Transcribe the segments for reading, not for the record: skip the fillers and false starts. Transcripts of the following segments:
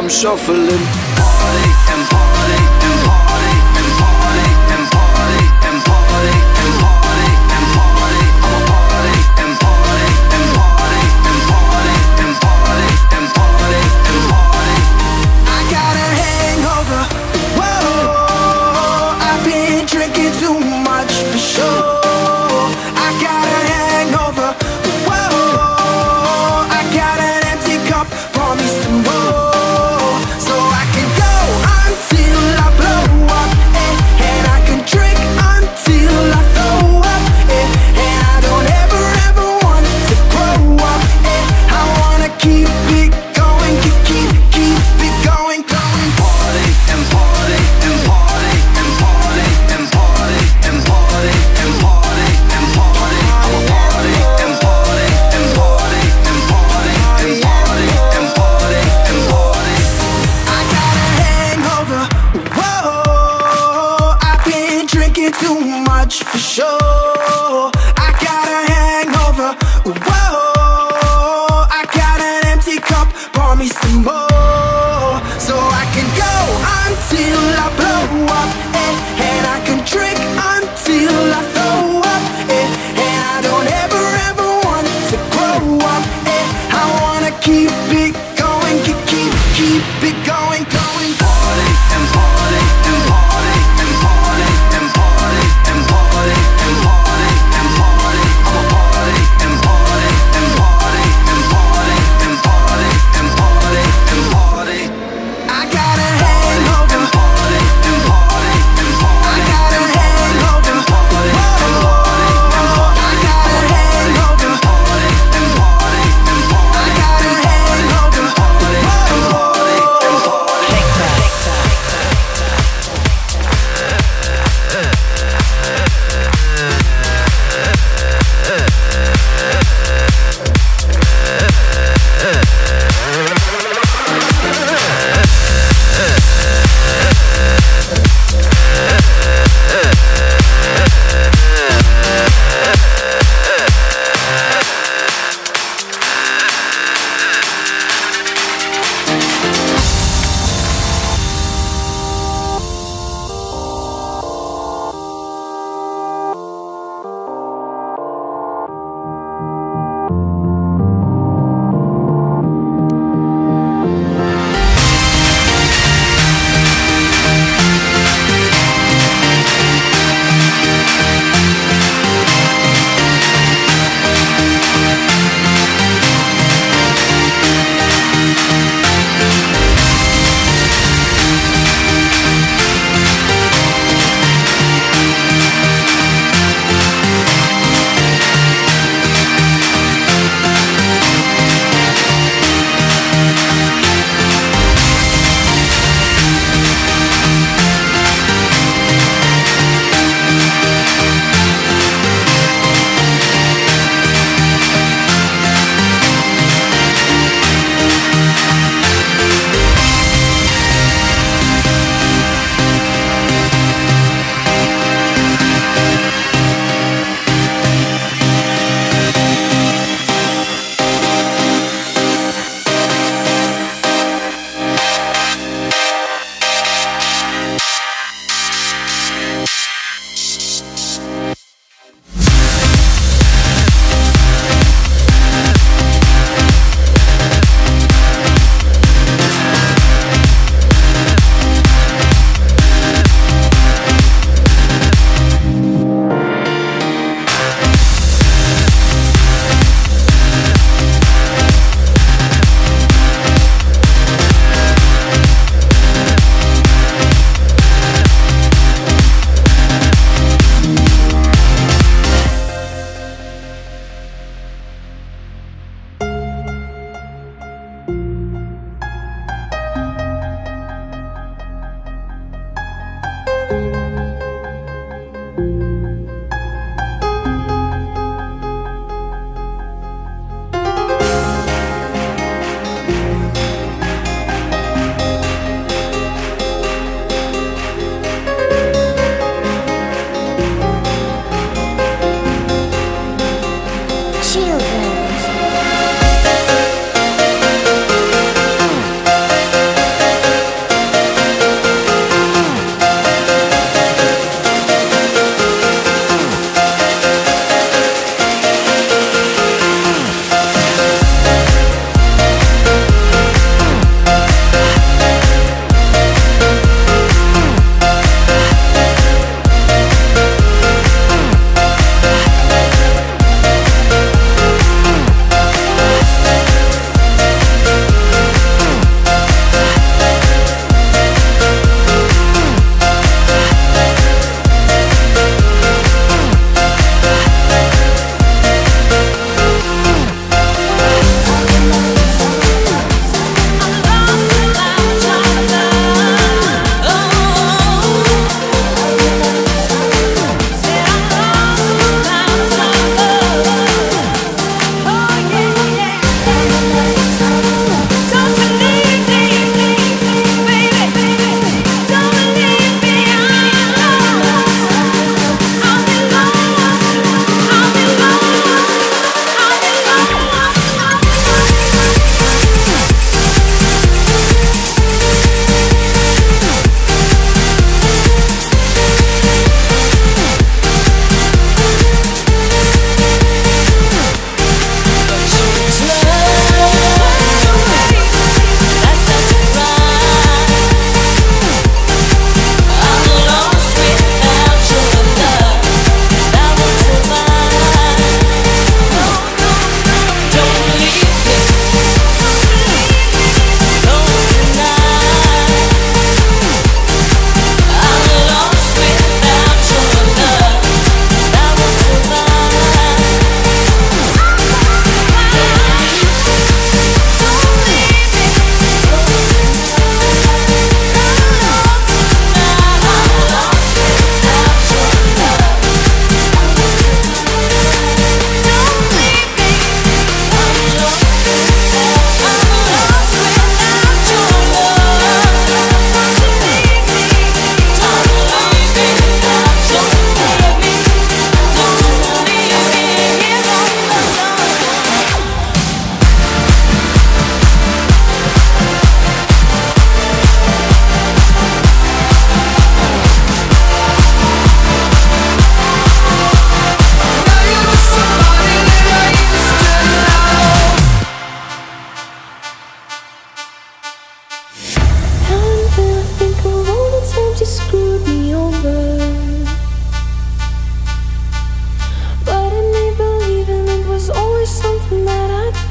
I'm shuffling. Party and party and party and party and party and party and party and party. I'ma party and party and party and party and party and party and party. I got a hangover. Whoa, I've been drinking too much for sure. I got a hangover. Whoa, I got an empty cup. Pour me some more, so I can go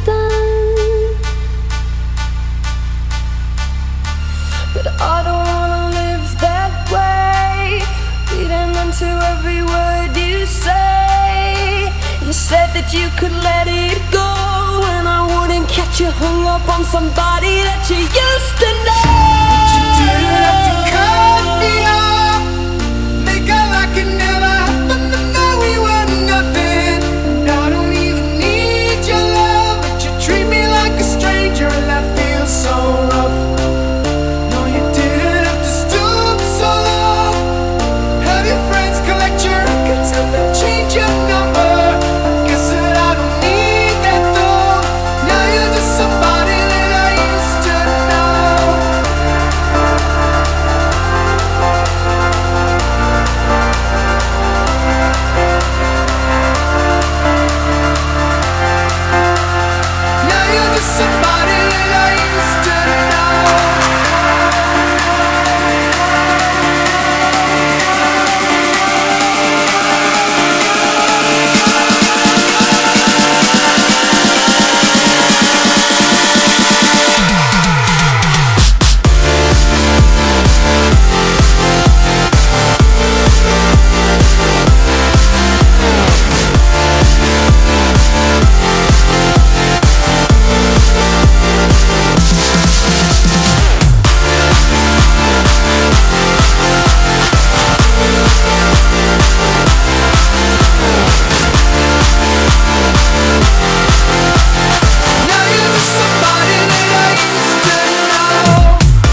done. But I don't wanna live that way, reading into every word you say. You said that you could let it go, and I wouldn't catch you hung up on somebody that you used to know. You didn't have to cut me off, make out like it never happened, to know we were nothing. And I don't even need your love, but you treat me like a stranger, and that feels so rough. No, you didn't have to stoop so low, have your friends collect your records and then change your number. I guess that I don't need that though. Now you're just somebody that I used to know. Now you're just somebody that I used to know. Now you're just somebody that I used to know.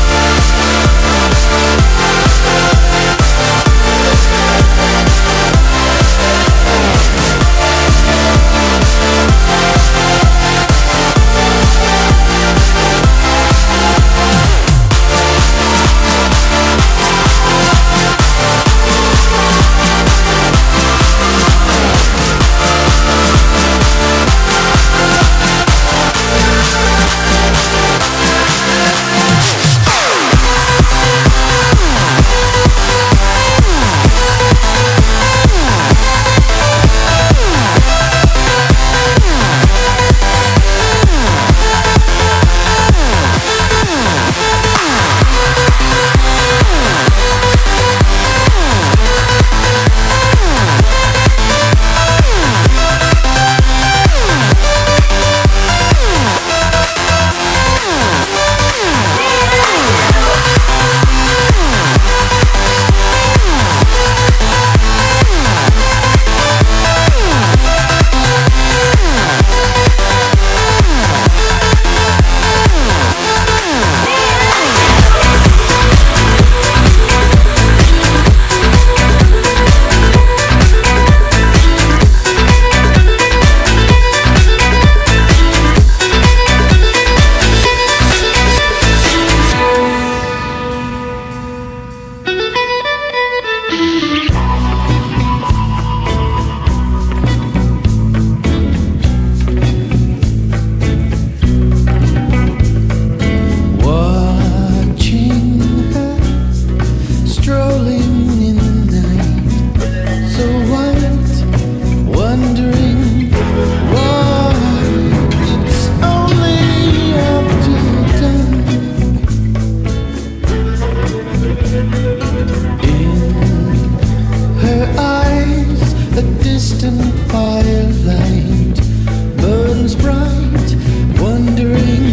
Watching her strolling in the night, so white, wondering why it's only after dark. In her eyes, a distant firelight burns bright, wondering